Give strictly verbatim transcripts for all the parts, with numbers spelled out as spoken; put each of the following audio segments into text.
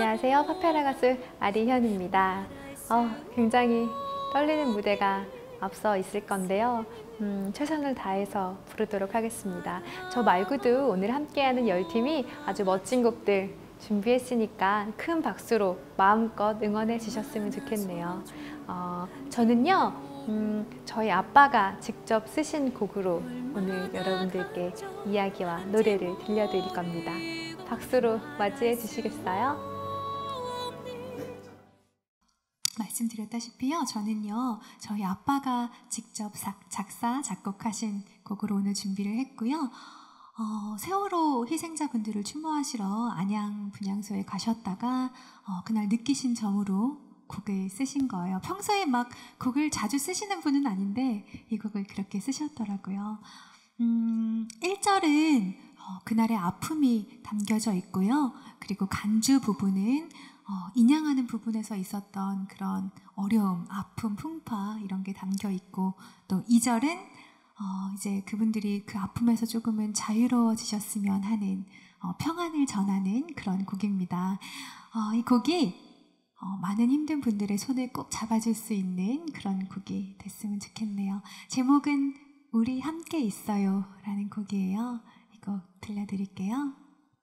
안녕하세요. 파페라 가수 아리현입니다. 어, 굉장히 떨리는 무대가 앞서 있을 건데요. 음, 최선을 다해서 부르도록 하겠습니다. 저 말고도 오늘 함께하는 열 팀이 아주 멋진 곡들 준비했으니까 큰 박수로 마음껏 응원해 주셨으면 좋겠네요. 어, 저는요 음, 저희 아빠가 직접 쓰신 곡으로 오늘 여러분들께 이야기와 노래를 들려드릴 겁니다. 박수로 맞이해 주시겠어요? 말씀드렸다시피요, 저는요 저희 아빠가 직접 작사, 작곡하신 곡으로 오늘 준비를 했고요. 어, 세월호 희생자분들을 추모하시러 안양 분향소에 가셨다가 어, 그날 느끼신 점으로 곡을 쓰신 거예요. 평소에 막 곡을 자주 쓰시는 분은 아닌데 이 곡을 그렇게 쓰셨더라고요. 음, 일 절은 어, 그날의 아픔이 담겨져 있고요. 그리고 간주 부분은 어, 인양하는 부분에서 있었던 그런 어려움, 아픔, 풍파 이런 게 담겨 있고, 또 이 절은 어, 이제 그분들이 그 아픔에서 조금은 자유로워지셨으면 하는 어, 평안을 전하는 그런 곡입니다. 어, 이 곡이 어, 많은 힘든 분들의 손을 꼭 잡아줄 수 있는 그런 곡이 됐으면 좋겠네요. 제목은 우리 함께 있어요 라는 곡이에요. 이 곡 들려드릴게요.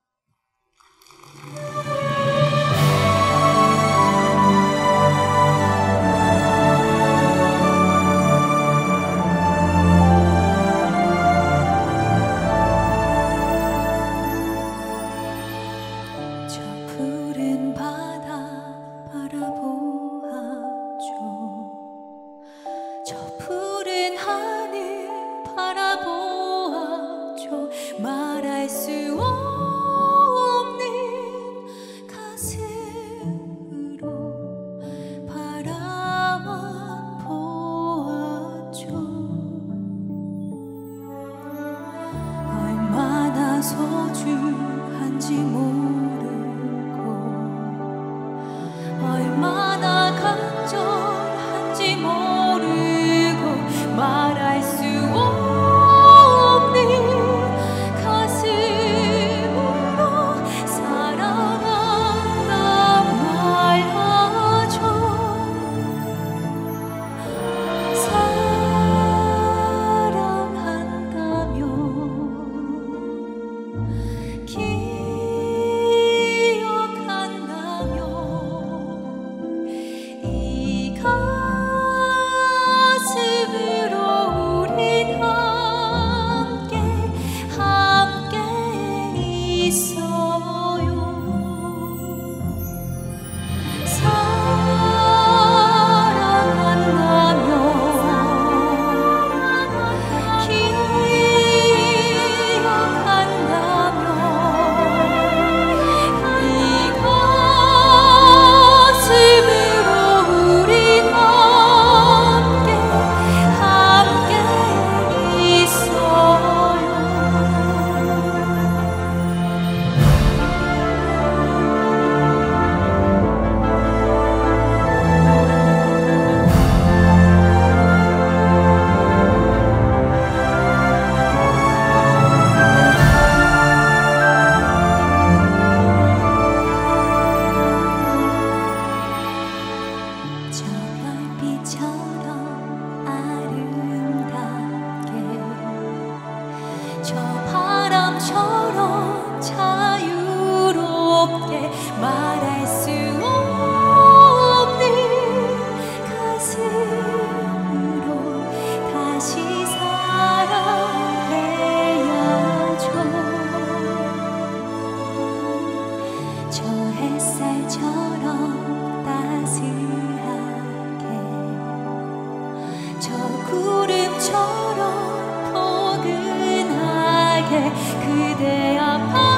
말할 수 없는 가슴으로 바라만 보아줘. 얼마나 소중한지 모르고 얼마나 간절한지 모르고 말할 수 없는 저 바람처럼 자유롭게 말할 수 없는 가슴으로 다시 사랑해야죠. 저 햇살처럼 따스하게 저 구름처럼 그대 앞